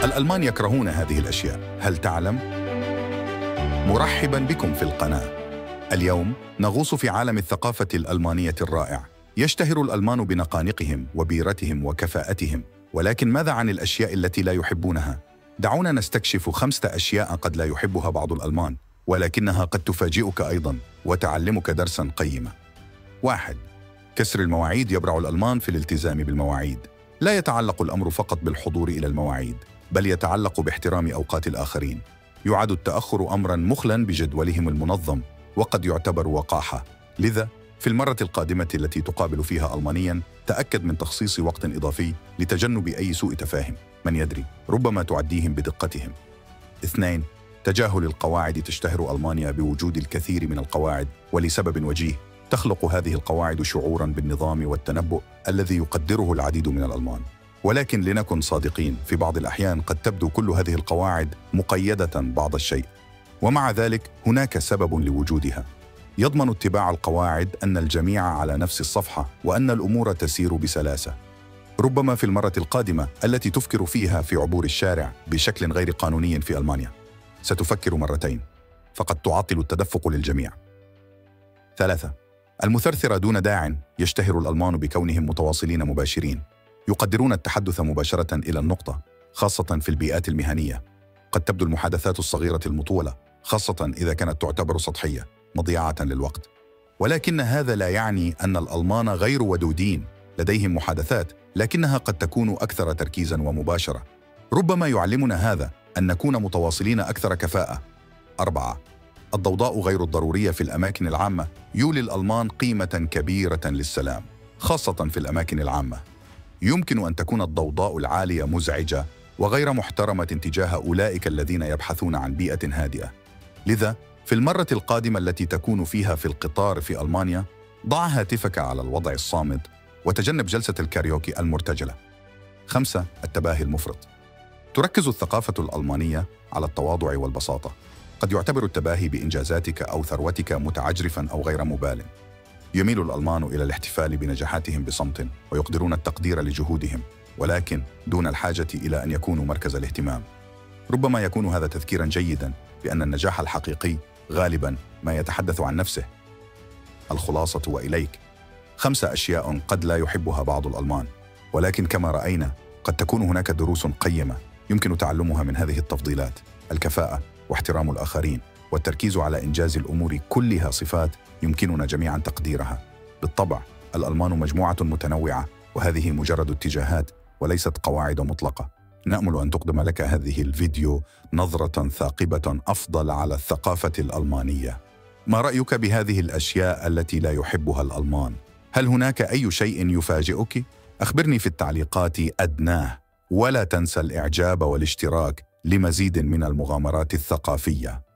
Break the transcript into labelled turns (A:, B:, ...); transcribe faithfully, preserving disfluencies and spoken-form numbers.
A: الألمان يكرهون هذه الأشياء، هل تعلم؟ مرحباً بكم في القناة. اليوم نغوص في عالم الثقافة الألمانية الرائع. يشتهر الألمان بنقانقهم وبيرتهم وكفاءتهم، ولكن ماذا عن الأشياء التي لا يحبونها؟ دعونا نستكشف خمسة أشياء قد لا يحبها بعض الألمان، ولكنها قد تفاجئك أيضاً وتعلمك درساً قيماً. واحد. كسر المواعيد. يبرع الألمان في الالتزام بالمواعيد. لا يتعلق الأمر فقط بالحضور إلى المواعيد، بل يتعلق باحترام أوقات الآخرين. يعد التأخر أمراً مخلاً بجدولهم المنظم، وقد يعتبر وقاحة. لذا في المرة القادمة التي تقابل فيها ألمانياً، تأكد من تخصيص وقت إضافي لتجنب أي سوء تفاهم. من يدري، ربما تعديهم بدقتهم. اثنين. تجاهل القواعد. تشتهر ألمانيا بوجود الكثير من القواعد، ولسبب وجيه. تخلق هذه القواعد شعوراً بالنظام والتنبؤ الذي يقدره العديد من الألمان. ولكن لنكن صادقين، في بعض الأحيان قد تبدو كل هذه القواعد مقيدة بعض الشيء، ومع ذلك هناك سبب لوجودها. يضمن اتباع القواعد أن الجميع على نفس الصفحة، وأن الأمور تسير بسلاسة. ربما في المرة القادمة التي تفكر فيها في عبور الشارع بشكل غير قانوني في ألمانيا، ستفكر مرتين، فقد تعطل التدفق للجميع. ثلاثة. المثرثرة دون داع. يشتهر الألمان بكونهم متواصلين مباشرين. يقدرون التحدث مباشرة إلى النقطة، خاصة في البيئات المهنية. قد تبدو المحادثات الصغيرة المطولة، خاصة إذا كانت تعتبر سطحية، مضيعة للوقت. ولكن هذا لا يعني أن الألمان غير ودودين. لديهم محادثات، لكنها قد تكون أكثر تركيزاً ومباشرة. ربما يعلمنا هذا أن نكون متواصلين أكثر كفاءة. أربعة. الضوضاء غير الضرورية في الأماكن العامة. يولي الألمان قيمة كبيرة للسلام، خاصة في الأماكن العامة. يمكن أن تكون الضوضاء العالية مزعجة وغير محترمة تجاه أولئك الذين يبحثون عن بيئة هادئة. لذا في المرة القادمة التي تكون فيها في القطار في ألمانيا، ضع هاتفك على الوضع الصامت وتجنب جلسة الكاريوكي المرتجلة. خمسة. التباهي المفرط. تركز الثقافة الألمانية على التواضع والبساطة. قد يعتبر التباهي بإنجازاتك أو ثروتك متعجرفاً أو غير مبال. يميل الألمان إلى الاحتفال بنجاحاتهم بصمت، ويقدرون التقدير لجهودهم، ولكن دون الحاجة إلى أن يكونوا مركز الاهتمام. ربما يكون هذا تذكيراً جيداً بأن النجاح الحقيقي غالباً ما يتحدث عن نفسه. الخلاصة وإليك، خمسة أشياء قد لا يحبها بعض الألمان، ولكن كما رأينا قد تكون هناك دروس قيمة يمكن تعلمها من هذه التفضيلات. الكفاءة واحترام الآخرين والتركيز على إنجاز الأمور كلها صفات يمكننا جميعاً تقديرها. بالطبع الألمان مجموعة متنوعة، وهذه مجرد اتجاهات وليست قواعد مطلقة. نأمل أن تقدم لك هذه الفيديو نظرة ثاقبة أفضل على الثقافة الألمانية. ما رأيك بهذه الأشياء التي لا يحبها الألمان؟ هل هناك أي شيء يفاجئك؟ أخبرني في التعليقات أدناه، ولا تنسى الإعجاب والاشتراك لمزيد من المغامرات الثقافية.